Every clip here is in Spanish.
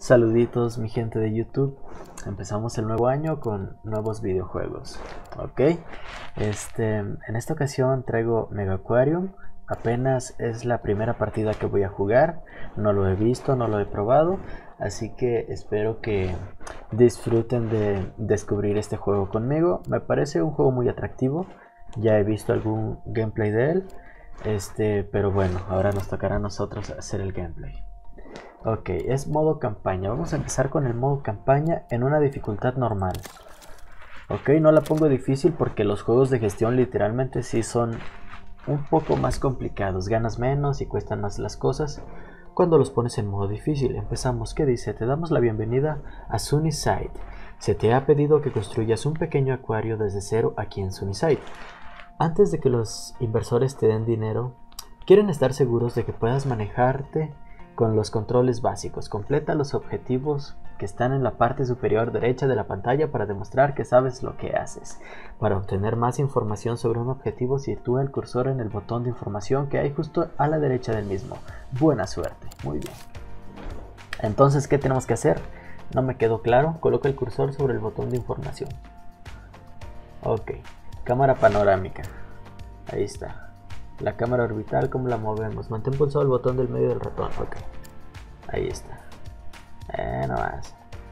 Saluditos mi gente de YouTube. Empezamos el nuevo año con nuevos videojuegos. Ok. En esta ocasión traigo Mega Aquarium. Apenas es la primera partida que voy a jugar. No lo he visto, no lo he probado. Así que espero que disfruten de descubrir este juego conmigo. Me parece un juego muy atractivo. Ya he visto algún gameplay de él. Pero bueno, ahora nos tocará a nosotros hacer el gameplay. Ok, es modo campaña. Vamos a empezar con el modo campaña en una dificultad normal. Ok, no la pongo difícil porque los juegos de gestión literalmente sí son un poco más complicados. Ganas menos y cuestan más las cosas cuando los pones en modo difícil. Empezamos. ¿Qué dice? Te damos la bienvenida a Sunnyside. Se te ha pedido que construyas un pequeño acuario desde cero aquí en Sunnyside. Antes de que los inversores te den dinero, quieren estar seguros de que puedas manejarte con los controles básicos. Completa los objetivos que están en la parte superior derecha de la pantalla para demostrar que sabes lo que haces. Para obtener más información sobre un objetivo, sitúa el cursor en el botón de información que hay justo a la derecha del mismo. Buena suerte. Muy bien. Entonces, ¿qué tenemos que hacer? No me quedó claro. Coloca el cursor sobre el botón de información. Ok. Cámara panorámica. Ahí está. La cámara orbital, ¿cómo la movemos? Mantén pulsado el botón del medio del ratón. Ok. Ahí está. No más.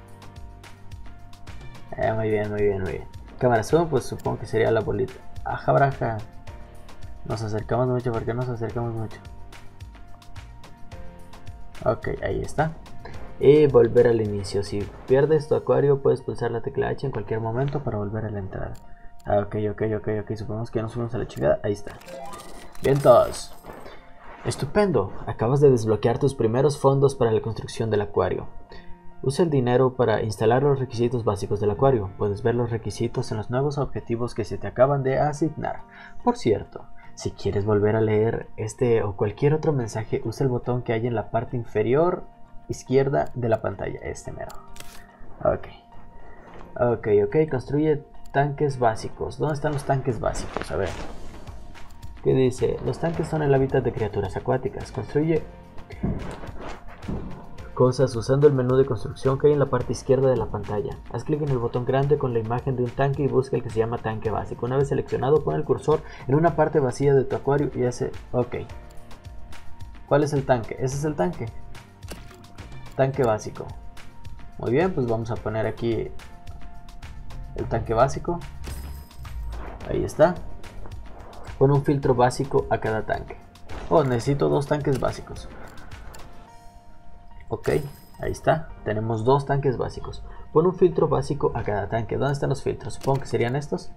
Muy bien, muy bien, muy bien. Cámara zoom, pues supongo que sería la bolita. Aja braja. Nos acercamos mucho. ¿Por qué nos acercamos mucho? Ok, ahí está. Y volver al inicio. Si pierdes tu acuario, puedes pulsar la tecla H en cualquier momento para volver a la entrada. Ok. Supongamos que ya nos fuimos a la chingada. Ahí está. Bien todos. Estupendo. Acabas de desbloquear tus primeros fondos para la construcción del acuario. Usa el dinero para instalar los requisitos básicos del acuario. Puedes ver los requisitos en los nuevos objetivos que se te acaban de asignar. Por cierto, si quieres volver a leer este o cualquier otro mensaje, usa el botón que hay en la parte inferior izquierda de la pantalla. Este mero. Ok. Construye tanques básicos. ¿Dónde están los tanques básicos? A ver. ¿Qué dice? Los tanques son el hábitat de criaturas acuáticas. Construye cosas usando el menú de construcción que hay en la parte izquierda de la pantalla. Haz clic en el botón grande con la imagen de un tanque y busca el que se llama tanque básico. Una vez seleccionado, pon el cursor en una parte vacía de tu acuario y hace... Ok. ¿Cuál es el tanque? Ese es el tanque. Tanque básico. Muy bien, pues vamos a poner aquí el tanque básico. Ahí está. Pon un filtro básico a cada tanque. Oh, necesito dos tanques básicos. Ok, ahí está. Tenemos dos tanques básicos. Pon un filtro básico a cada tanque. ¿Dónde están los filtros? Supongo que serían estos.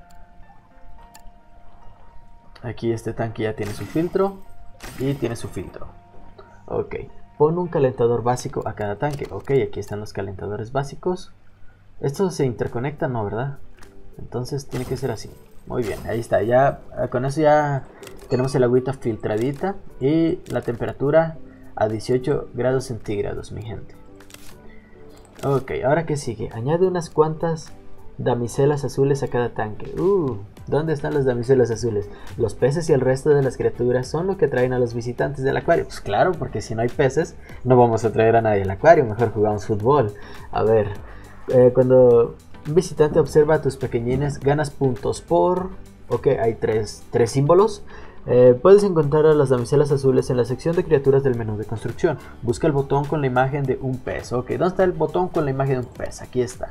Aquí este tanque ya tiene su filtro. Y tiene su filtro. Ok. Pon un calentador básico a cada tanque. Ok, aquí están los calentadores básicos. Estos se interconectan, ¿no? ¿Verdad? Entonces tiene que ser así. Muy bien, ahí está. Ya con eso ya tenemos el agüita filtradita y la temperatura a 18 grados centígrados, mi gente. Ok, ahora que sigue. Añade unas cuantas damiselas azules a cada tanque. ¿Dónde están las damiselas azules? Los peces y el resto de las criaturas son lo que atraen a los visitantes del acuario. Pues claro, porque si no hay peces, no vamos a traer a nadie al acuario. Mejor jugamos fútbol. A ver, cuando un visitante observa a tus pequeñines, ganas puntos por... Ok, hay tres símbolos. Puedes encontrar a las damiselas azules en la sección de criaturas del menú de construcción. Busca el botón con la imagen de un pez. Ok, ¿dónde está el botón con la imagen de un pez? Aquí está.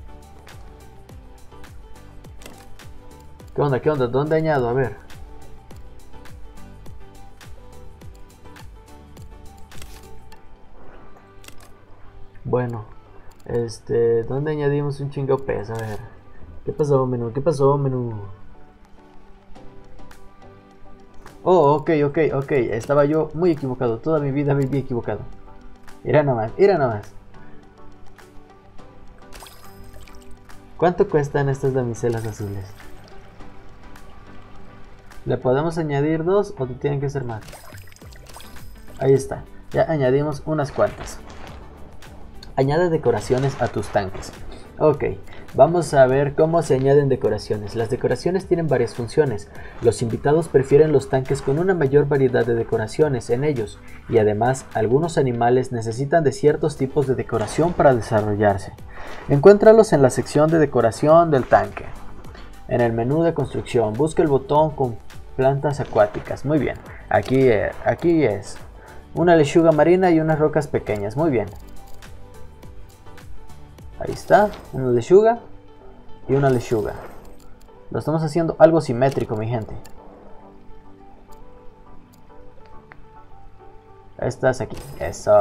¿Qué onda? ¿Dónde añado? A ver. Bueno. ¿Dónde añadimos un chingo pez? A ver. ¿Qué pasó, menú? Oh, ok. Estaba yo muy equivocado. Toda mi vida viví equivocado. Mira nomás. ¿Cuánto cuestan estas damiselas azules? ¿Le podemos añadir dos o tienen que ser más? Ahí está. Ya añadimos unas cuantas. Añade decoraciones a tus tanques. Ok, vamos a ver cómo se añaden decoraciones. Las decoraciones tienen varias funciones. Los invitados prefieren los tanques con una mayor variedad de decoraciones en ellos, y además algunos animales necesitan de ciertos tipos de decoración para desarrollarse. Encuéntralos en la sección de decoración del tanque. En el menú de construcción, busca el botón con plantas acuáticas. Muy bien, aquí es una lechuga marina y unas rocas pequeñas. Muy bien. Ahí está, una lechuga y una lechuga. Lo estamos haciendo algo simétrico, mi gente. Estás aquí. Eso.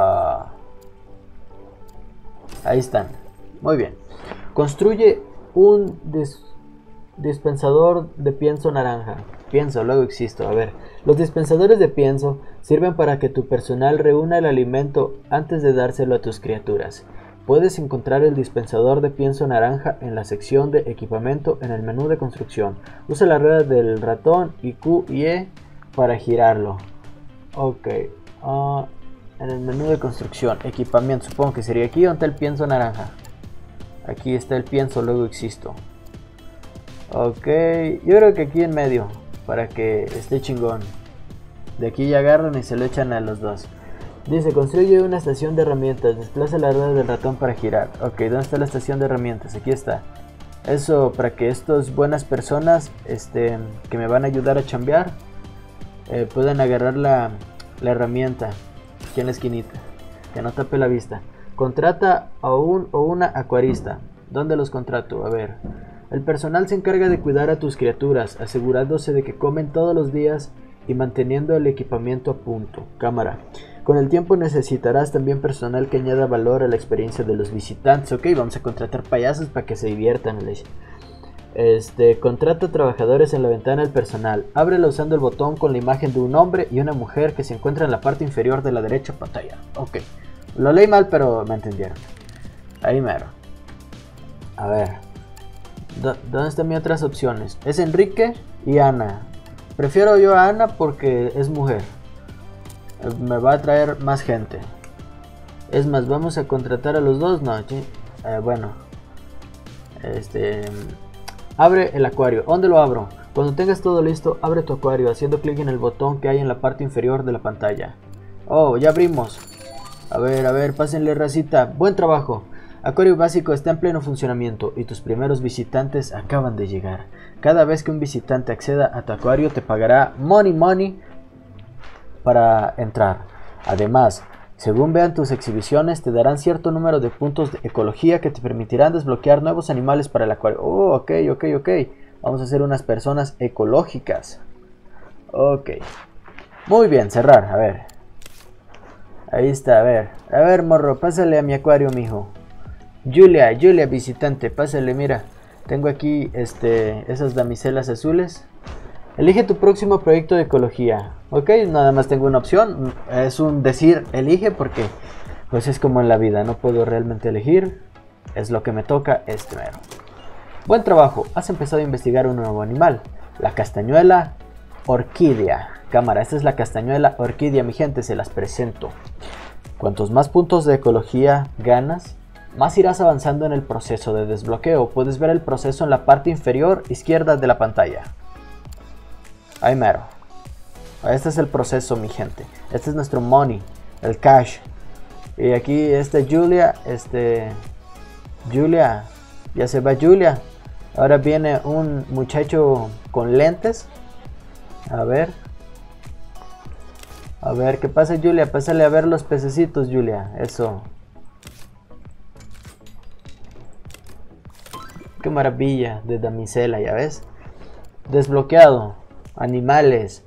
Ahí están. Muy bien. Construye un dispensador de pienso naranja. Pienso, luego existo. A ver. Los dispensadores de pienso sirven para que tu personal reúna el alimento antes de dárselo a tus criaturas. Puedes encontrar el dispensador de pienso naranja en la sección de equipamiento en el menú de construcción. Usa la rueda del ratón y Q y E para girarlo. Ok. En el menú de construcción, equipamiento, supongo que sería aquí donde está el pienso naranja. Aquí está el pienso, luego existo. Ok, yo creo que aquí en medio, para que esté chingón. De aquí ya agarran y se lo echan a los dos. Dice, construye una estación de herramientas, desplaza la rueda del ratón para girar. Ok, ¿dónde está la estación de herramientas? Aquí está. Eso para que estas buenas personas que me van a ayudar a chambear puedan agarrar la herramienta aquí en la esquinita, que no tape la vista. Contrata a un o una acuarista. ¿Dónde los contrato? A ver. El personal se encarga de cuidar a tus criaturas, asegurándose de que comen todos los días y manteniendo el equipamiento a punto. Cámara. Con el tiempo necesitarás también personal que añada valor a la experiencia de los visitantes. Ok, vamos a contratar payasos para que se diviertan. Contrata trabajadores en la ventana del personal. Ábrela usando el botón con la imagen de un hombre y una mujer que se encuentra en la parte inferior de la derecha pantalla. Ok, lo leí mal pero me entendieron. Ahí mero. A ver, ¿dónde están mis otras opciones? Es Enrique y Ana. Prefiero yo a Ana porque es mujer. Me va a traer más gente. Es más, vamos a contratar a los dos, ¿no? Bueno. Abre el acuario. ¿Dónde lo abro? Cuando tengas todo listo, abre tu acuario haciendo clic en el botón que hay en la parte inferior de la pantalla. Oh, ya abrimos. A ver, pásenle racita. Buen trabajo. Acuario básico está en pleno funcionamiento y tus primeros visitantes acaban de llegar. Cada vez que un visitante acceda a tu acuario te pagará money para entrar. Además, según vean tus exhibiciones, te darán cierto número de puntos de ecología que te permitirán desbloquear nuevos animales para el acuario. Oh, ok. Vamos a ser unas personas ecológicas. Ok. Muy bien, cerrar, a ver. Ahí está, a ver, morro, pásale a mi acuario, mijo. Julia, visitante, pásale, mira. Tengo aquí, esas damiselas azules. Elige tu próximo proyecto de ecología. Ok, nada más tengo una opción. Es un decir, elige porque pues es como en la vida. No puedo realmente elegir. Es lo que me toca mero. Buen trabajo. Has empezado a investigar un nuevo animal. La castañuela orquídea. Cámara, esta es la castañuela orquídea, mi gente. Se las presento. Cuantos más puntos de ecología ganas, más irás avanzando en el proceso de desbloqueo. Puedes ver el proceso en la parte inferior izquierda de la pantalla. Ahí mero. Este es el proceso, mi gente. Este es nuestro money, el cash. Y aquí Julia, Julia, ya se va Julia. Ahora viene un muchacho con lentes. A ver, ¿qué pasa, Julia? Pásale a ver los pececitos, Julia. Eso. Qué maravilla de damisela, ya ves. Desbloqueado. Animales.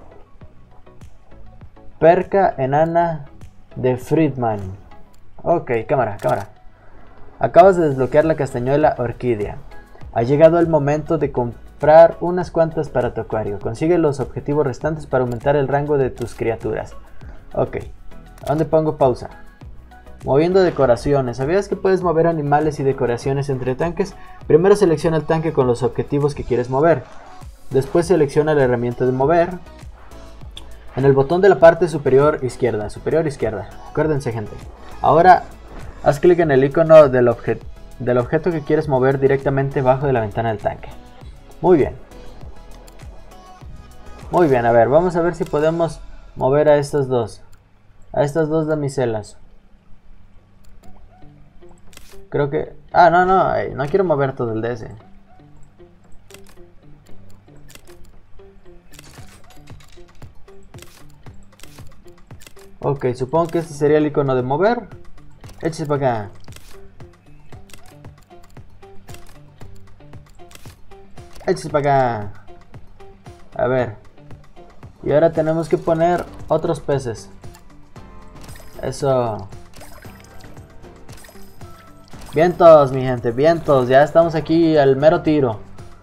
Perca enana de Friedman. Ok, cámara. Acabas de desbloquear la castañuela orquídea. Ha llegado el momento de comprar unas cuantas para tu acuario. Consigue los objetivos restantes para aumentar el rango de tus criaturas. Ok, ¿a dónde pongo pausa? Moviendo decoraciones. ¿Sabías que puedes mover animales y decoraciones entre tanques? Primero selecciona el tanque con los objetivos que quieres mover. Después selecciona la herramienta de mover. En el botón de la parte superior izquierda. Acuérdense, gente. Ahora haz clic en el icono del del objeto que quieres mover directamente bajo de la ventana del tanque. Muy bien. Muy bien, a ver, vamos a ver si podemos mover a estas dos. A estas dos damiselas. Creo que... Ah, no, no, no quiero mover todo el DS. Ok, supongo que este sería el icono de mover. Échese para acá. Échese para acá. A ver. Y ahora tenemos que poner otros peces. Eso. Vientos, mi gente, vientos. Ya estamos aquí al mero tiro.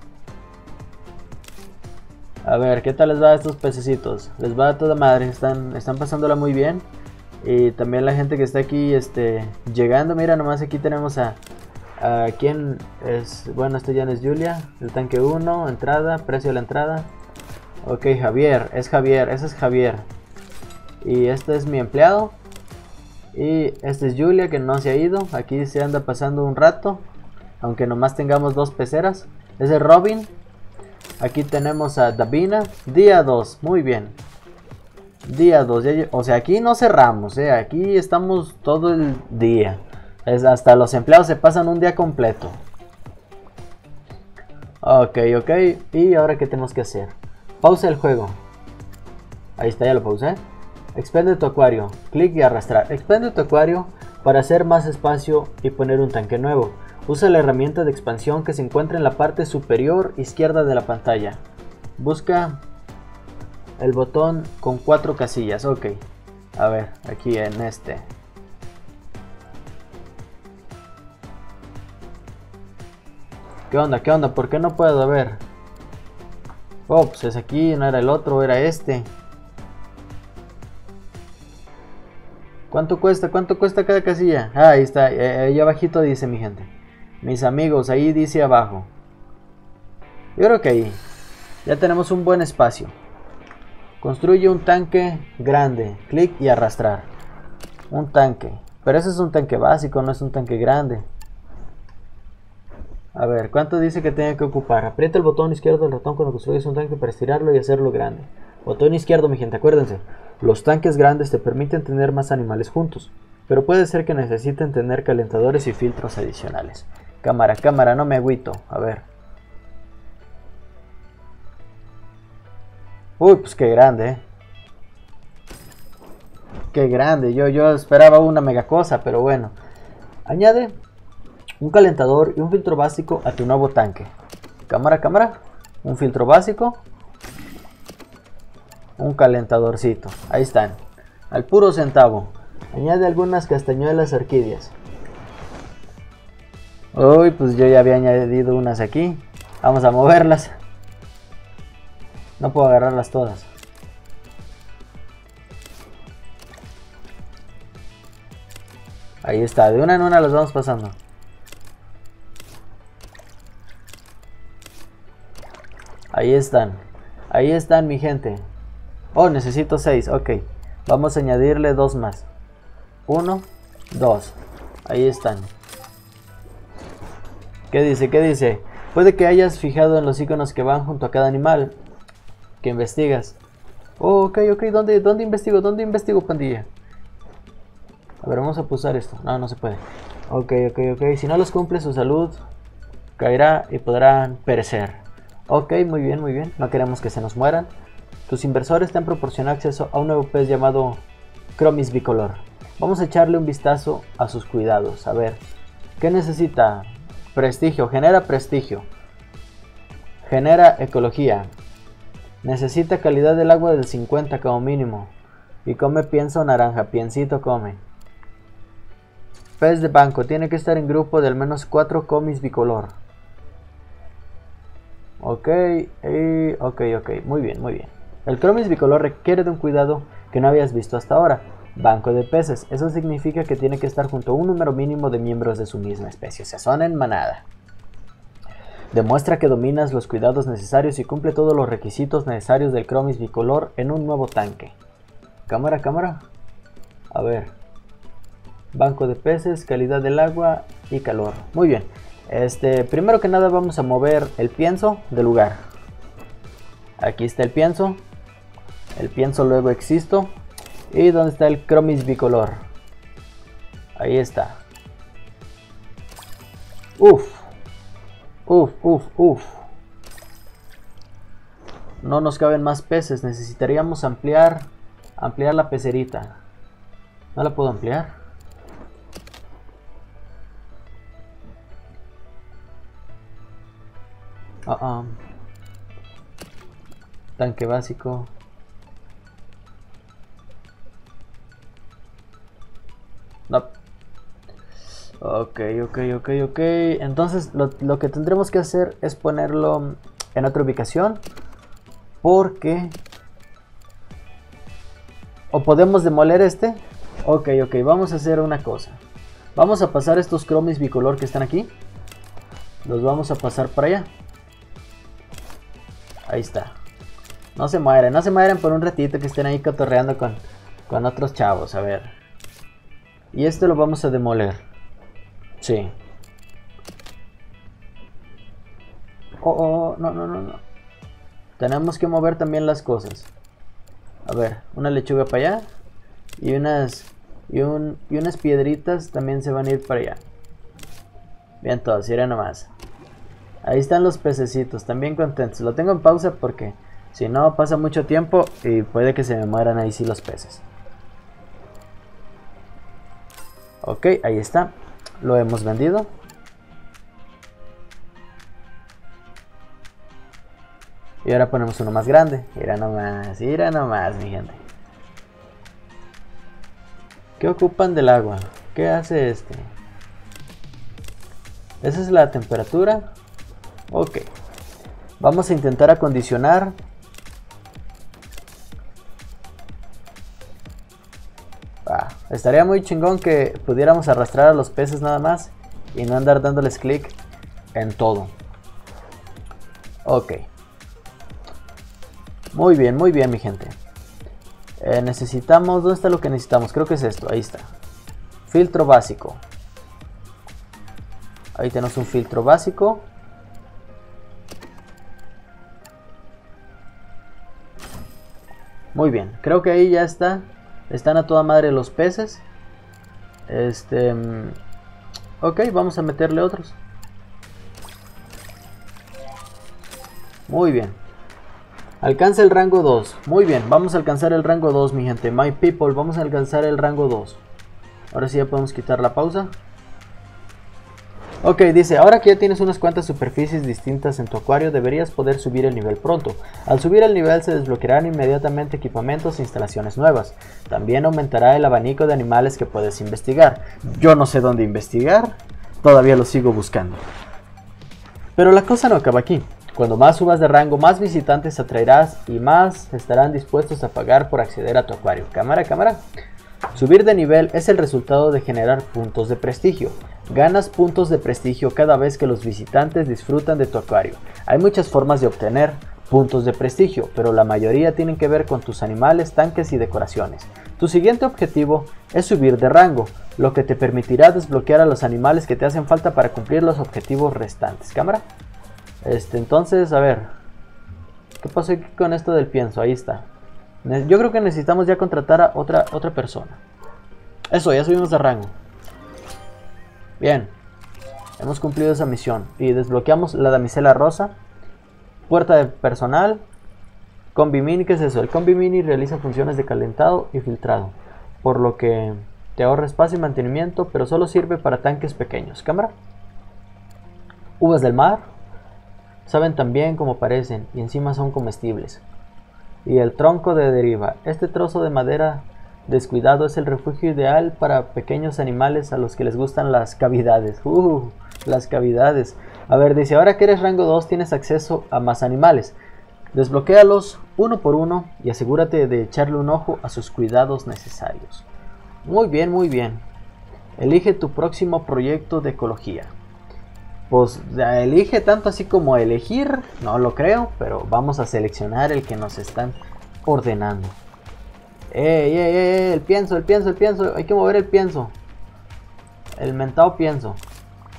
A ver, ¿qué tal les va a estos pececitos? Les va a toda madre, están pasándola muy bien. Y también la gente que está aquí llegando. Mira, nomás aquí tenemos a ¿quién es? Bueno, este ya no es Julia. El tanque 1, entrada, precio de la entrada. Ok, Javier, ese es Javier. Y este es mi empleado. Y este es Julia, que no se ha ido. Aquí se anda pasando un rato, aunque nomás tengamos 2 peceras. Ese es Robin. Aquí tenemos a Davina. Día 2, muy bien. Día 2, o sea, aquí no cerramos, aquí estamos todo el día. Hasta los empleados se pasan un día completo. Ok, ok. ¿Y ahora qué tenemos que hacer? Pausa el juego. Ahí está, ya lo pausé. Expande tu acuario. Clic y arrastrar. Expande tu acuario para hacer más espacio y poner un tanque nuevo. Usa la herramienta de expansión que se encuentra en la parte superior izquierda de la pantalla. Busca el botón con 4 casillas. Ok. A ver, aquí en este. ¿Qué onda? ¿Qué onda? ¿Por qué no puedo ver? Oh, pues es aquí, no era el otro, era este. ¿Cuánto cuesta? ¿Cuánto cuesta cada casilla? Ah, ahí está, ahí abajito dice, mi gente. Mis amigos, ahí dice abajo. Yo creo que ahí ya tenemos un buen espacio. Construye un tanque grande. Clic y arrastrar. Un tanque. Pero ese es un tanque básico, no es un tanque grande. A ver, ¿cuánto dice que tiene que ocupar? Aprieta el botón izquierdo del ratón cuando construyes un tanque para estirarlo y hacerlo grande. Botón izquierdo, mi gente, acuérdense. Los tanques grandes te permiten tener más animales juntos, pero puede ser que necesiten tener calentadores y filtros adicionales. Cámara, cámara, no me agüito. A ver. Uy, pues qué grande, Qué grande. Yo esperaba una mega cosa, pero bueno. Añade un calentador y un filtro básico a tu nuevo tanque. Cámara, cámara. Un filtro básico. Un calentadorcito. Ahí están. Al puro centavo. Añade algunas castañuelas orquídeas. Uy, pues yo ya había añadido unas aquí. Vamos a moverlas. No puedo agarrarlas todas. Ahí está, de una en una las vamos pasando. Ahí están mi gente. Oh, necesito 6, ok. Vamos a añadirle 2 más. 1, 2. Ahí están. ¿Qué dice? ¿Qué dice? Puede que hayas fijado en los iconos que van junto a cada animal que investigas. Oh, ok, ok. ¿Dónde investigo? ¿Dónde investigo, pandilla? A ver, vamos a pulsar esto. No, no se puede. Ok, ok, ok. Si no los cumple, su salud caerá y podrán perecer. Ok, muy bien, muy bien. No queremos que se nos mueran. Tus inversores te han proporcionado acceso a un nuevo pez llamado Chromis bicolor. Vamos a echarle un vistazo a sus cuidados. A ver, ¿qué necesita? Prestigio, genera prestigio. Genera ecología. Necesita calidad del agua del 50 como mínimo. Y come pienso naranja, piensito come. Pez de banco, tiene que estar en grupo de al menos 4 comis bicolor. Ok, ok, muy bien, muy bien. El Chromis bicolor requiere de un cuidado que no habías visto hasta ahora. Banco de peces, eso significa que tiene que estar junto a un número mínimo de miembros de su misma especie, o sea, son en manada. Demuestra que dominas los cuidados necesarios y cumple todos los requisitos necesarios del Chromis bicolor en un nuevo tanque. Cámara, cámara. A ver. Banco de peces, calidad del agua y calor. Muy bien. Primero que nada vamos a mover el pienso del lugar. Aquí está el pienso. El pienso luego existo. ¿Y dónde está el Chromis bicolor? Ahí está. Uf. No nos caben más peces. Necesitaríamos ampliar la pecerita. ¿No la puedo ampliar? Tanque básico. No. Ok. Entonces lo que tendremos que hacer es ponerlo en otra ubicación. Porque... ¿O podemos demoler este? Ok, vamos a hacer una cosa. Vamos a pasar estos Chromis bicolor que están aquí. Los vamos a pasar para allá. Ahí está. No se mueren por un ratito, que estén ahí cotorreando con otros chavos. A ver. Y este lo vamos a demoler. Sí. No. Tenemos que mover también las cosas. A ver, una lechuga para allá. Y unas piedritas también se van a ir para allá. Bien todos, miren nomás. Ahí están los pececitos, también contentos. Lo tengo en pausa porque si no pasa mucho tiempo y puede que se me mueran ahí sí los peces. Ok, ahí está. Lo hemos vendido. Y ahora ponemos uno más grande. Mira nomás, mi gente. ¿Qué ocupan del agua? ¿Qué hace este? Esa es la temperatura. Ok. Vamos a intentar acondicionar. Estaría muy chingón que pudiéramos arrastrar a los peces nada más y no andar dándoles clic en todo. Ok. Muy bien, mi gente. Necesitamos... ¿Dónde está lo que necesitamos? Creo que es esto. Ahí está. Filtro básico. Ahí tenemos un filtro básico. Muy bien. Creo que ahí ya está. Están a toda madre los peces. Ok, vamos a meterle otros. Muy bien. Alcanza el rango 2. Muy bien, vamos a alcanzar el rango 2, mi gente. My people, vamos a alcanzar el rango 2. Ahora sí ya podemos quitar la pausa. Ok, dice, ahora que ya tienes unas cuantas superficies distintas en tu acuario, deberías poder subir el nivel pronto. Al subir el nivel se desbloquearán inmediatamente equipamientos e instalaciones nuevas. También aumentará el abanico de animales que puedes investigar. Yo no sé dónde investigar, todavía lo sigo buscando. Pero la cosa no acaba aquí. Cuando más subas de rango, más visitantes atraerás y más estarán dispuestos a pagar por acceder a tu acuario. Cámara. Subir de nivel es el resultado de generar puntos de prestigio. Ganas puntos de prestigio cada vez que los visitantes disfrutan de tu acuario. Hay muchas formas de obtener puntos de prestigio, pero la mayoría tienen que ver con tus animales, tanques y decoraciones. Tu siguiente objetivo es subir de rango, lo que te permitirá desbloquear a los animales que te hacen falta para cumplir los objetivos restantes. Cámara. Entonces, a ver. ¿Qué pasó aquí con esto del pienso? Ahí está. Yo creo que necesitamos ya contratar a otra persona. Eso, ya subimos de rango. Bien. Hemos cumplido esa misión. Y desbloqueamos la damisela rosa. Puerta de personal. Combi Mini, ¿qué es eso? El Combi Mini realiza funciones de calentado y filtrado. Por lo que te ahorra espacio y mantenimiento, pero solo sirve para tanques pequeños. Cámara. Uvas del mar. Saben tan bien como parecen y encima son comestibles. Y el tronco de deriva. Este trozo de madera descuidado es el refugio ideal para pequeños animales a los que les gustan las cavidades. Las cavidades. A ver, dice, ahora que eres rango 2 tienes acceso a más animales. Desbloquéalos uno por uno y asegúrate de echarle un ojo a sus cuidados necesarios. Muy bien. Elige tu próximo proyecto de ecología. Pues elige tanto así como elegir, no lo creo, pero vamos a seleccionar el que nos están ordenando. El pienso, hay que mover el pienso. El mentado pienso.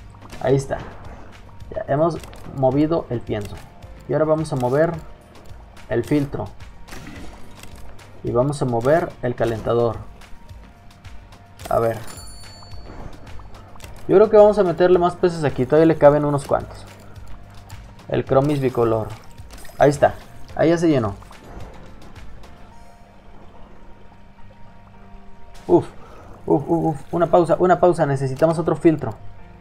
Ahí está. Ya hemos movido el pienso. Y ahora vamos a mover el filtro. Y vamos a mover el calentador. A ver. Yo creo que vamos a meterle más peces aquí. Todavía le caben unos cuantos. El Chromis bicolor. Ahí está. Ahí ya se llenó. Uf. Una pausa. Necesitamos otro filtro.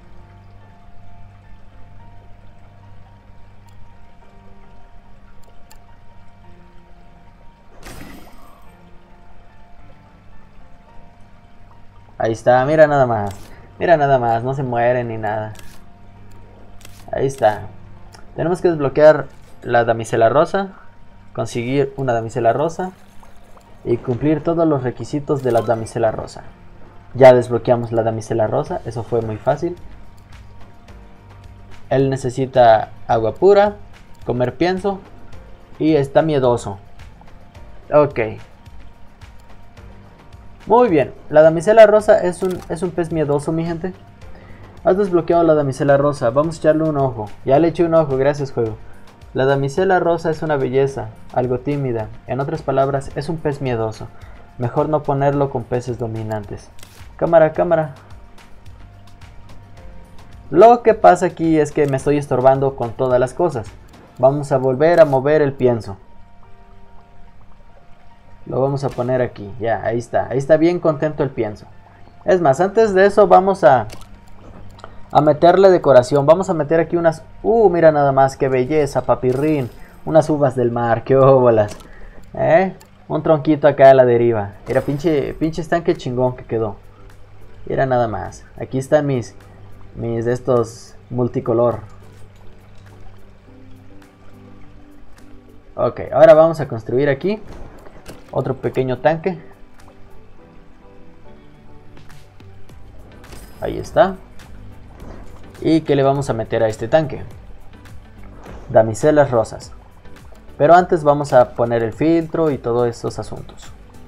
Ahí está, mira nada más. Mira nada más, no se muere ni nada. Ahí está. Tenemos que desbloquear la damisela rosa. Conseguir una damisela rosa. Y cumplir todos los requisitos de la damisela rosa. Ya desbloqueamos la damisela rosa, eso fue muy fácil. Él necesita agua pura, comer pienso y está miedoso. Ok. Muy bien, la damisela rosa es un pez miedoso, mi gente. Has desbloqueado la damisela rosa, vamos a echarle un ojo. Ya le eché un ojo, gracias juego. La damisela rosa es una belleza, algo tímida. En otras palabras, es un pez miedoso. Mejor no ponerlo con peces dominantes. Cámara. Lo que pasa aquí es que me estoy estorbando con todas las cosas. Vamos a volver a mover el pienso. Lo vamos a poner aquí, ya, ahí está bien contento el pienso. Es más, antes de eso vamos a meterle decoración. Vamos a meter aquí unas, mira nada más, qué belleza, papirrín. Unas uvas del mar, qué óbolas. Un tronquito acá a la deriva. Mira, pinche estanque chingón que quedó. Mira nada más, aquí están mis de estos multicolor. Ok, ahora vamos a construir aquí otro pequeño tanque. Ahí está. ¿Y qué le vamos a meter a este tanque? Damiselas rosas. Pero antes vamos a poner el filtro y todos estos asuntos.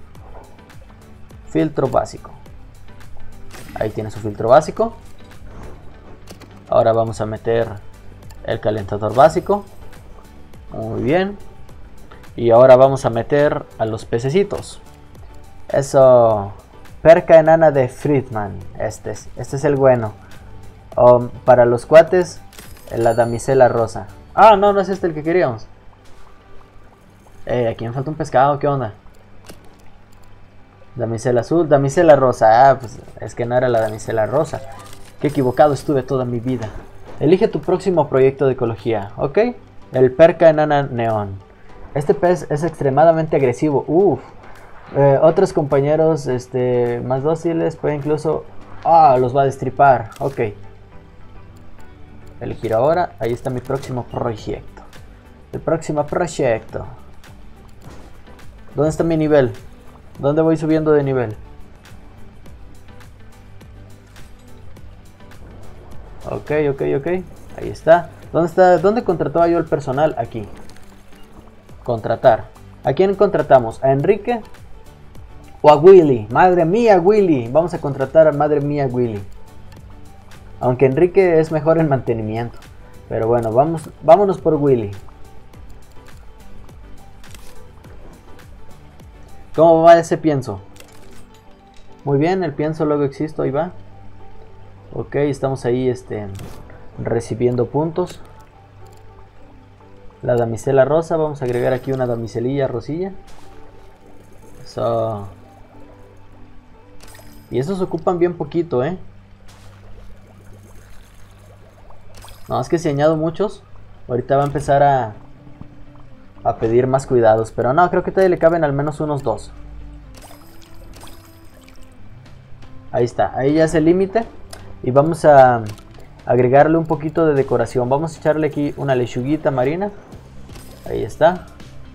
Filtro básico. Ahí tiene su filtro básico. Ahora vamos a meter el calentador básico. Muy bien. Y ahora vamos a meter a los pececitos. Eso. Perca enana de Friedman. Este es el bueno. Para los cuates, la damisela rosa. Ah, no es este el que queríamos. Aquí me falta un pescado, ¿qué onda? Damisela azul, damisela rosa. Ah, pues es que no era la damisela rosa. Qué equivocado estuve toda mi vida. Elige tu próximo proyecto de ecología, ¿ok? El Perca enana neón. Este pez es extremadamente agresivo. Otros compañeros más dóciles pueden incluso... los va a destripar. Ok. Elegir ahora. Ahí está mi próximo proyecto. El próximo proyecto. ¿Dónde está mi nivel? ¿Dónde voy subiendo de nivel? Ok. Ahí está. ¿Dónde contrataba yo el personal? Aquí. Contratar. ¿A quién contratamos? ¿A Enrique? ¿O a Willy? Madre mía, Willy. Vamos a contratar a madre mía, Willy. Aunque Enrique es mejor en mantenimiento. Pero bueno, vámonos por Willy. ¿Cómo va ese pienso? Muy bien, el pienso luego existo, ahí va. Ok, estamos ahí recibiendo puntos. La damisela rosa, vamos a agregar aquí una damiselilla rosilla. Eso. Y esos ocupan bien poquito, No, es que si añado muchos, ahorita va a empezar a pedir más cuidados. Pero no, creo que todavía le caben al menos unos 2. Ahí está, ahí ya es el límite. Y vamos a agregarle un poquito de decoración. Vamos a echarle aquí una lechuguita marina. Ahí está.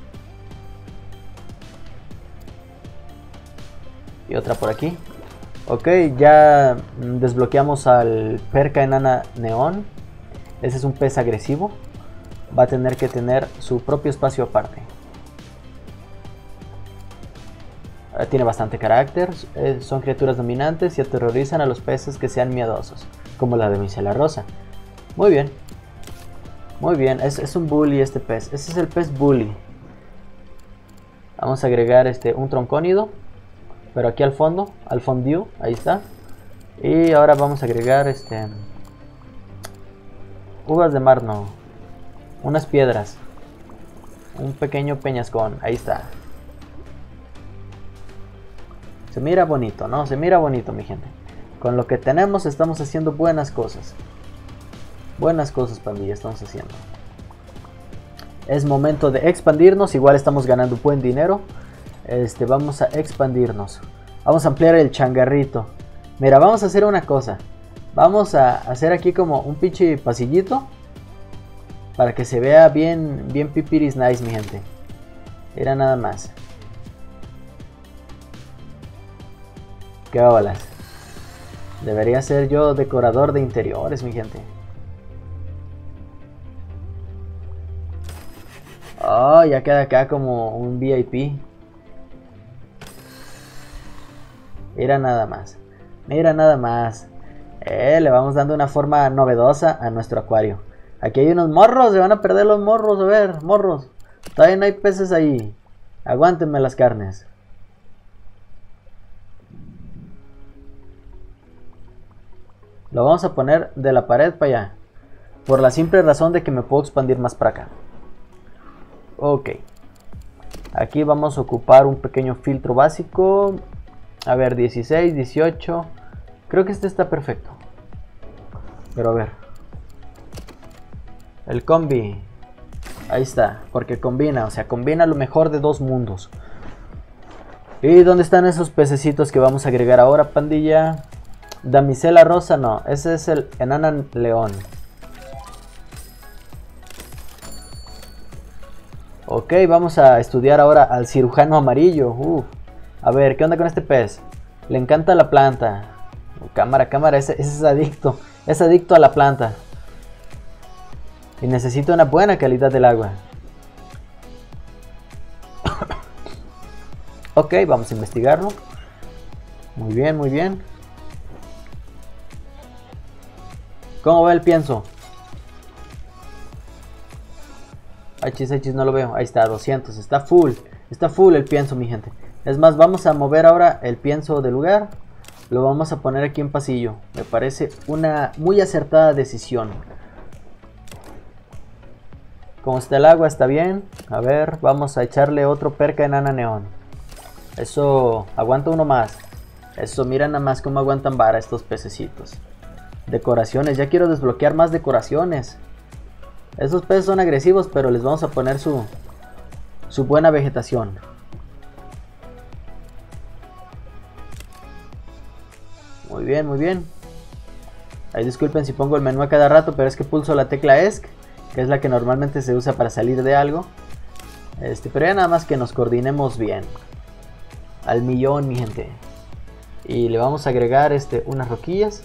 Y otra por aquí. Ok, ya desbloqueamos al Perca enana neón. Ese es un pez agresivo. Va a tener que tener su propio espacio aparte. Tiene bastante carácter. Son criaturas dominantes y aterrorizan a los peces que sean miedosos, como la damisela rosa. Muy bien. Muy bien, es un bully este pez. Ese es el pez bully. Vamos a agregar un troncónido. Pero aquí al fondo, al fondue, ahí está. Y ahora vamos a agregar uvas de mar, no. Unas piedras. Un pequeño peñascón, ahí está. Se mira bonito, ¿no? Se mira bonito, mi gente. Con lo que tenemos estamos haciendo buenas cosas. Buenas cosas, pandilla, estamos haciendo. Es momento de expandirnos. Igual estamos ganando buen dinero. Vamos a expandirnos. Vamos a ampliar el changarrito. Mira, vamos a hacer una cosa. Vamos a hacer aquí como un pinche pasillito. Para que se vea bien pipiris nice, mi gente. Era nada más. Qué bolas. Debería ser yo decorador de interiores, mi gente. Oh, ya queda acá como un VIP. Mira nada más. Mira nada más. Le vamos dando una forma novedosa a nuestro acuario. Aquí hay unos morros. Se van a perder los morros. A ver, morros. Todavía no hay peces ahí. Aguántenme las carnes. Lo vamos a poner de la pared para allá. Por la simple razón de que me puedo expandir más para acá. Ok. Aquí vamos a ocupar un pequeño filtro básico. A ver, 16, 18. Creo que este está perfecto. Pero a ver. El combi. Ahí está. Porque combina. O sea, combina lo mejor de dos mundos. ¿Y dónde están esos pececitos que vamos a agregar ahora, pandilla? Damisela rosa, no. Ese es el enana león. Ok, vamos a estudiar ahora al cirujano amarillo. A ver, ¿qué onda con este pez? Le encanta la planta. Cámara, cámara, ese es adicto. Es adicto a la planta. Y necesita una buena calidad del agua. Ok, vamos a investigarlo. Muy bien, muy bien. ¿Cómo va el pienso? Hachis, no lo veo. Ahí está, 200. Está full. Está full el pienso, mi gente. Es más, vamos a mover ahora el pienso del lugar. Lo vamos a poner aquí en pasillo. Me parece una muy acertada decisión. Como está el agua, está bien. A ver, vamos a echarle otro perca enana neón. Eso, aguanta uno más. Eso, mira nada más cómo aguantan vara estos pececitos. Decoraciones, ya quiero desbloquear más decoraciones. Esos peces son agresivos, pero les vamos a poner su buena vegetación. Muy bien, muy bien. Ahí disculpen si pongo el menú a cada rato, pero es que pulso la tecla ESC, que es la que normalmente se usa para salir de algo. Pero ya nada más que nos coordinemos bien. Al millón, mi gente. Y le vamos a agregar unas roquillas.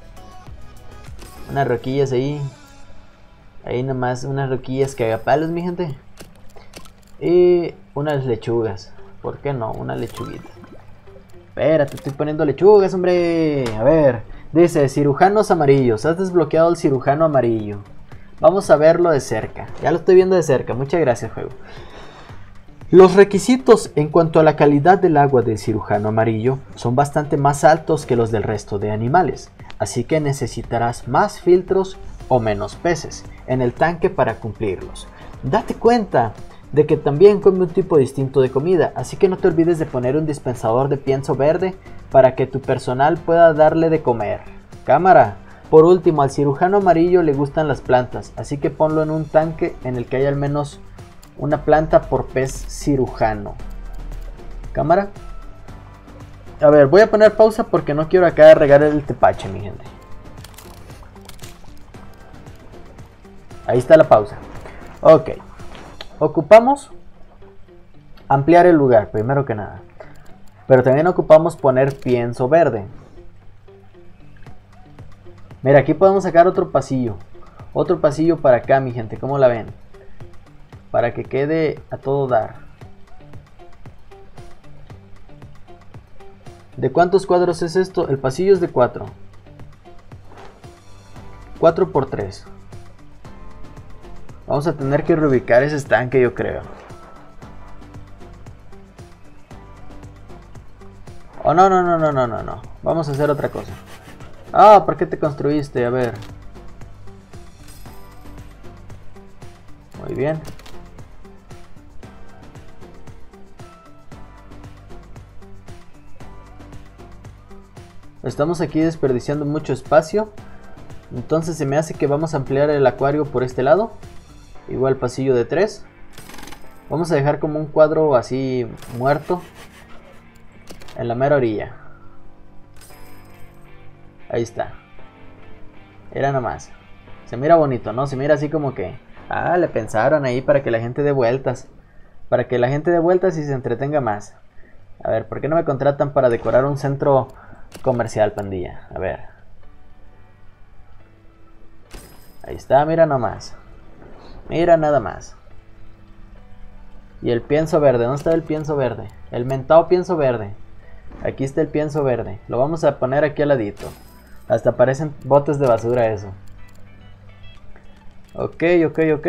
Unas roquillas ahí. Ahí nomás unas roquillas cagapalos, mi gente. Y unas lechugas. ¿Por qué no? Una lechuguita. Espérate, estoy poniendo lechugas, hombre. A ver. Dice, cirujanos amarillos. Has desbloqueado el cirujano amarillo. Vamos a verlo de cerca. Ya lo estoy viendo de cerca. Muchas gracias, juego. Los requisitos en cuanto a la calidad del agua del cirujano amarillo son bastante más altos que los del resto de animales. Así que necesitarás más filtros o menos peces en el tanque para cumplirlos. Date cuenta de que también come un tipo distinto de comida, así que no te olvides de poner un dispensador de pienso verde para que tu personal pueda darle de comer. Cámara. Por último, al cirujano amarillo le gustan las plantas, así que ponlo en un tanque en el que haya al menos una planta por pez cirujano. Cámara. A ver, voy a poner pausa porque no quiero acá regar el tepache, mi gente. Ahí está la pausa. Ok. Ocupamos ampliar el lugar, primero que nada. Pero también ocupamos poner pienso verde. Mira, aquí podemos sacar otro pasillo. Otro pasillo para acá, mi gente. ¿Cómo la ven? Para que quede a todo dar. ¿De cuántos cuadros es esto? El pasillo es de 4. 4 por 3. Vamos a tener que reubicar ese estanque, yo creo. Oh, no, no, no, no, no, no, no. Vamos a hacer otra cosa. Ah, ¿por qué te construiste? A ver. Muy bien. Estamos aquí desperdiciando mucho espacio. Entonces se me hace que vamos a ampliar el acuario por este lado. Igual pasillo de 3. Vamos a dejar como un cuadro así muerto en la mera orilla. Ahí está. Era nomás. Se mira bonito, ¿no? Se mira así como que... Ah, le pensaron ahí para que la gente dé vueltas. Para que la gente dé vueltas y se entretenga más. A ver, ¿por qué no me contratan para decorar un centro comercial, pandilla? A ver. Ahí está, mira nomás. Mira nada más. Y el pienso verde, ¿dónde está el pienso verde? El mentado pienso verde. Aquí está el pienso verde. Lo vamos a poner aquí al ladito. Hasta parecen botes de basura eso. Ok, ok, ok.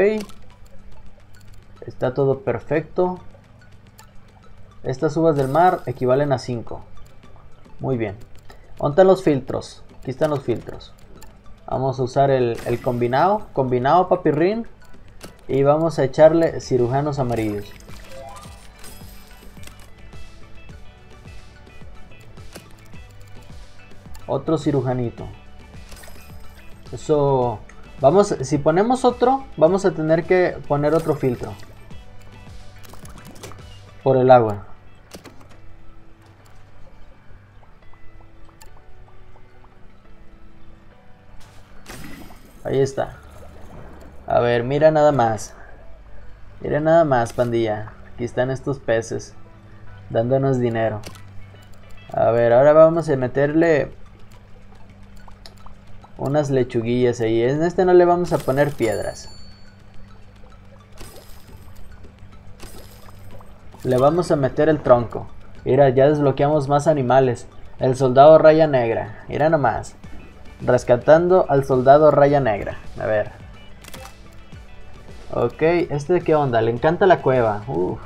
Está todo perfecto. Estas uvas del mar equivalen a 5. Muy bien. ¿Dónde están los filtros? Aquí están los filtros. Vamos a usar el combinado. Combinado papirrín. Y vamos a echarle cirujanos amarillos. Otro cirujanito. Eso. Vamos, si ponemos otro, vamos a tener que poner otro filtro. Por el agua. Ahí está. A ver, mira nada más. Mira nada más, pandilla. Aquí están estos peces dándonos dinero. A ver, ahora vamos a meterle unas lechuguillas ahí. En este no le vamos a poner piedras. Le vamos a meter el tronco. Mira, ya desbloqueamos más animales. El soldado raya negra. Mira nomás. Rescatando al soldado raya negra. A ver. Ok, ¿este qué onda? Le encanta la cueva. Uf.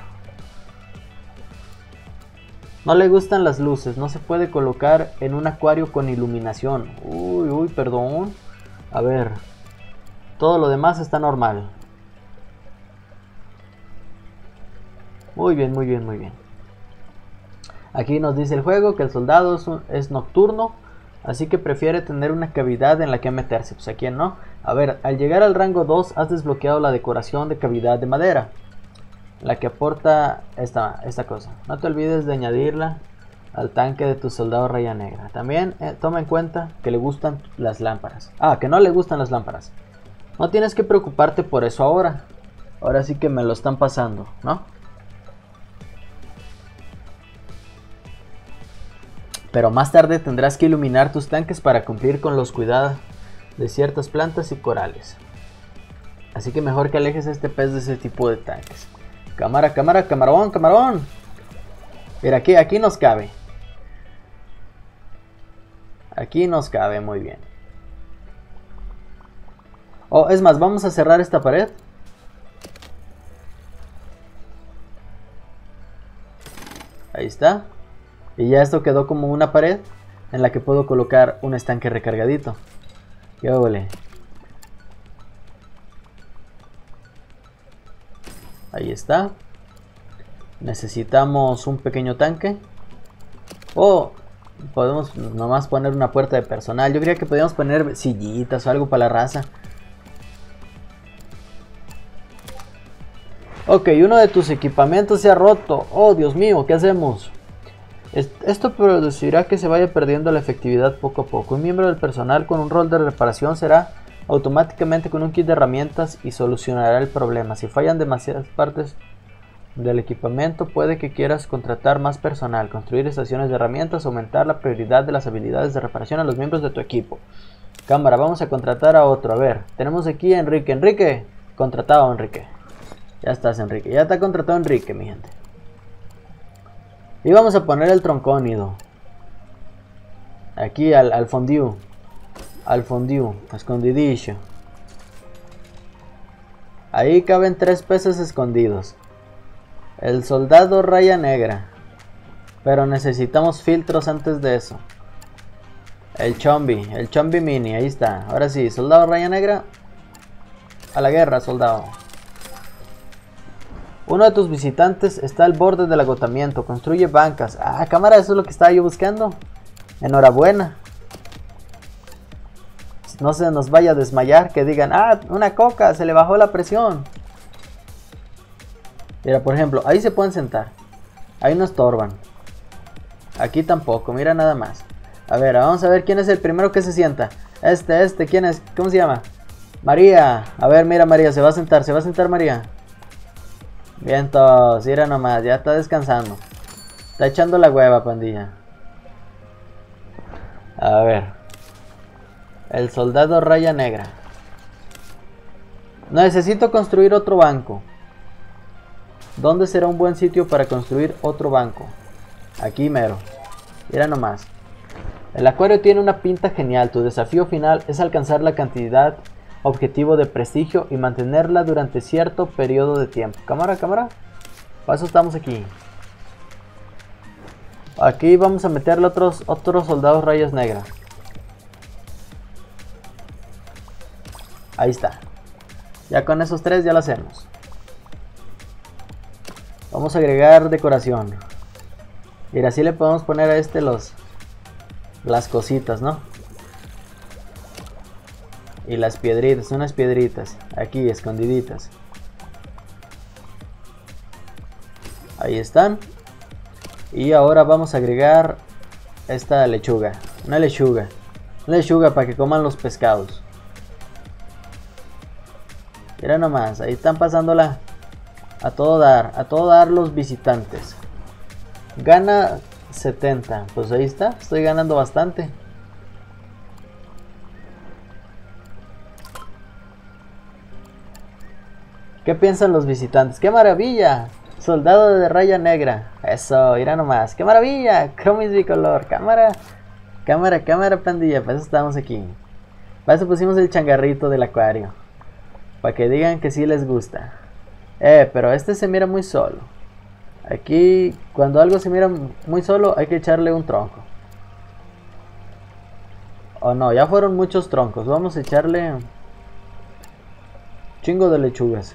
No le gustan las luces. No se puede colocar en un acuario con iluminación. Uy, uy, perdón. A ver. Todo lo demás está normal. Muy bien, muy bien, muy bien. Aquí nos dice el juego que el soldado es nocturno. Así que prefiere tener una cavidad en la que meterse. Pues aquí no. A ver, al llegar al rango 2 has desbloqueado la decoración de cavidad de madera. La que aporta esta cosa. No te olvides de añadirla al tanque de tu soldado raya negra. También toma en cuenta que le gustan las lámparas. Ah, que no le gustan las lámparas. No tienes que preocuparte por eso ahora. Ahora sí que me lo están pasando, ¿no? Pero más tarde tendrás que iluminar tus tanques para cumplir con los cuidados de ciertas plantas y corales. Así que mejor que alejes a este pez de ese tipo de tanques. Cámara, cámara, camarón, camarón. Mira, aquí nos cabe. Aquí nos cabe muy bien. Oh, es más, vamos a cerrar esta pared. Ahí está. Y ya esto quedó como una pared en la que puedo colocar un estanque recargadito. ¡Qué ole! Ahí está. Necesitamos un pequeño tanque. O podemos nomás poner una puerta de personal. Yo creía que podíamos poner sillitas o algo para la raza. Ok, uno de tus equipamientos se ha roto. Oh, Dios mío, ¿qué hacemos? Esto producirá que se vaya perdiendo la efectividad poco a poco. Un miembro del personal con un rol de reparación será automáticamente con un kit de herramientas y solucionará el problema. Si fallan demasiadas partes del equipamiento, puede que quieras contratar más personal, construir estaciones de herramientas, aumentar la prioridad de las habilidades de reparación a los miembros de tu equipo. Cámara, vamos a contratar a otro. A ver, tenemos aquí a Enrique. Enrique, contratado Enrique. Ya estás, Enrique. Ya está contratado Enrique, mi gente. Y vamos a poner el troncónido. Aquí al fondue. Al fondue, escondidillo. Ahí caben 3 peces escondidos. El soldado raya negra. Pero necesitamos filtros antes de eso. El Chombi mini, ahí está. Ahora sí, soldado raya negra. A la guerra, soldado. Uno de tus visitantes está al borde del agotamiento. Construye bancas. Ah, cámara, eso es lo que estaba yo buscando. Enhorabuena. No se nos vaya a desmayar. Que digan, ah, una coca, se le bajó la presión. Mira, por ejemplo, ahí se pueden sentar. Ahí no estorban. Aquí tampoco, mira nada más. A ver, vamos a ver quién es el primero que se sienta. ¿Quién es? ¿Cómo se llama? María. A ver, mira María, se va a sentar María. Bien todos, mira nomás, ya está descansando. Está echando la hueva, pandilla. A ver. El soldado raya negra. Necesito construir otro banco. ¿Dónde será un buen sitio para construir otro banco? Aquí mero. Mira nomás. El acuario tiene una pinta genial. Tu desafío final es alcanzar la cantidad objetivo de prestigio y mantenerla durante cierto periodo de tiempo. Cámara. Para eso estamos aquí. Aquí vamos a meterle otros soldados rayas negras. Ahí está. Ya con esos 3 ya lo hacemos. Vamos a agregar decoración. Y así le podemos poner a las cositas, ¿no? Y las piedritas, unas piedritas. Aquí, escondiditas. Ahí están. Y ahora vamos a agregar esta lechuga. Una lechuga para que coman los pescados. Mira nomás, ahí están pasándola a todo dar los visitantes. Gana 70, pues ahí está, estoy ganando bastante. ¿Qué piensan los visitantes? ¡Qué maravilla! Soldado de raya negra. Eso, mira nomás. ¡Qué maravilla! Cromis bicolor. Cámara, pandilla. Para eso estamos aquí. Para eso pusimos el changarrito del acuario. Para que digan que sí les gusta. Pero este se mira muy solo. Aquí, cuando algo se mira muy solo, hay que echarle un tronco. Oh no, ya fueron muchos troncos. Vamos a echarle un chingo de lechugas.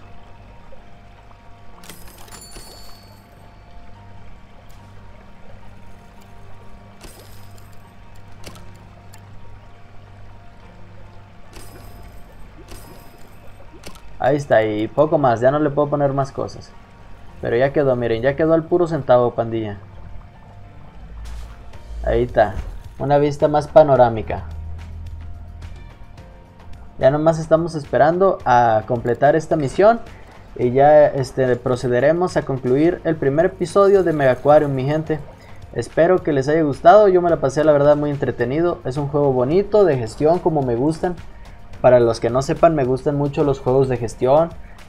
Ahí está, y poco más, ya no le puedo poner más cosas. Pero ya quedó, miren, ya quedó al puro centavo, pandilla. Ahí está, una vista más panorámica. Ya nomás estamos esperando a completar esta misión. Y ya procederemos a concluir el primer episodio de Megaquarium, mi gente. Espero que les haya gustado, yo me la pasé la verdad muy entretenido. Es un juego bonito, de gestión, como me gustan. Para los que no sepan, me gustan mucho los juegos de gestión.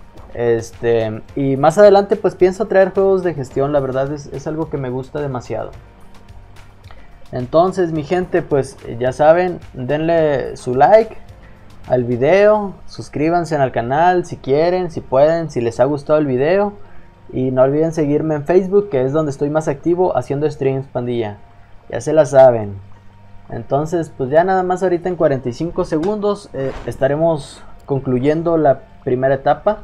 Y más adelante pues pienso traer juegos de gestión. La verdad es algo que me gusta demasiado. Entonces mi gente, pues ya saben, denle su like al video. Suscríbanse al canal si quieren, si pueden, si les ha gustado el video. Y no olviden seguirme en Facebook, que es donde estoy más activo haciendo streams, pandilla. Ya se la saben. Entonces pues ya nada más ahorita en 45 segundos estaremos concluyendo la primera etapa.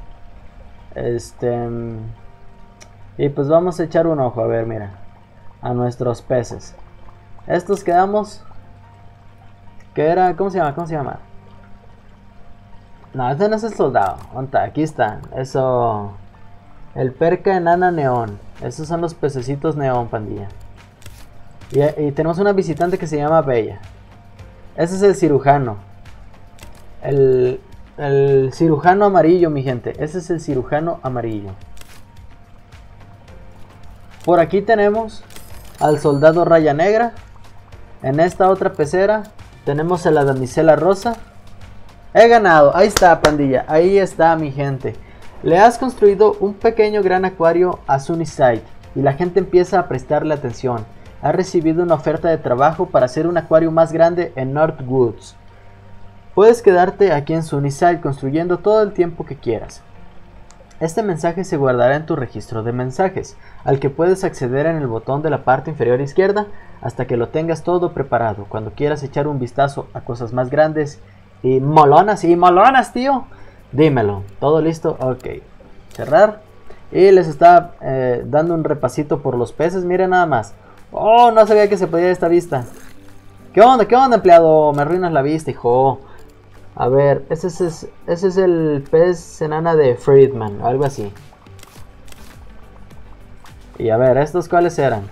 Y pues vamos a echar un ojo, a ver, mira, a nuestros peces. Estos quedamos, que era, ¿cómo se llama? No, este no es el soldado. Aquí está, eso. El perca enana neón. Esos son los pececitos neón, pandilla. Y tenemos una visitante que se llama Bella. Ese es el cirujano. El cirujano amarillo, mi gente. Ese es el cirujano amarillo. Por aquí tenemos al soldado raya negra. En esta otra pecera tenemos a la damisela rosa. He ganado. Ahí está, pandilla. Ahí está, mi gente. Le has construido un pequeño gran acuario a Sunnyside y la gente empieza a prestarle atención. Ha recibido una oferta de trabajo para hacer un acuario más grande en Northwoods. Puedes quedarte aquí en Sunnyside construyendo todo el tiempo que quieras. Este mensaje se guardará en tu registro de mensajes, al que puedes acceder en el botón de la parte inferior izquierda hasta que lo tengas todo preparado. Cuando quieras echar un vistazo a cosas más grandes y molonas, tío, dímelo. ¿Todo listo? Ok. Cerrar. Y les está dando un repasito por los peces. Miren nada más. Oh, no sabía que se podía esta vista. ¿Qué onda, empleado? Me arruinas la vista, hijo. A ver, ese es el pez enana de Friedman, algo así. Y a ver, ¿estos cuáles eran?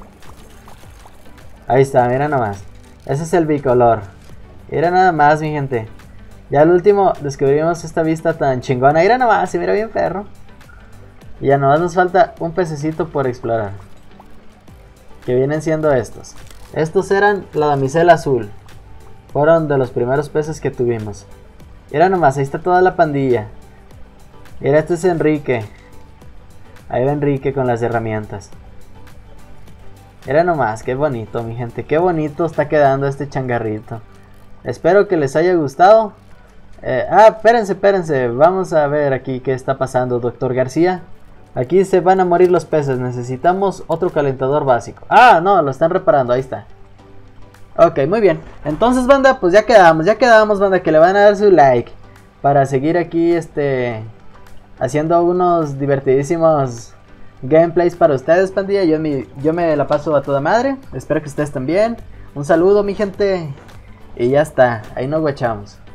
Ahí está, mira nada más. Ese es el bicolor. Mira nada más, mi gente. Ya al último descubrimos esta vista tan chingona. Mira nada más, se mira bien perro. Y ya nomás nos falta un pececito por explorar. Que vienen siendo estos. Estos eran la damisela azul. Fueron de los primeros peces que tuvimos. Mira nomás, ahí está toda la pandilla. Mira, este es Enrique. Ahí va Enrique con las herramientas. Mira nomás, qué bonito, mi gente. Qué bonito está quedando este changarrito. Espero que les haya gustado. Espérense. Vamos a ver aquí qué está pasando, doctor García. Aquí se van a morir los peces. Necesitamos otro calentador básico. Ah, no, lo están reparando. Ahí está. Ok, muy bien. Entonces, banda, pues ya quedamos, banda, que le van a dar su like para seguir aquí, haciendo unos divertidísimos gameplays para ustedes, pandilla. Yo me la paso a toda madre. Espero que ustedes también. Un saludo, mi gente. Y ya está, ahí nos guachamos.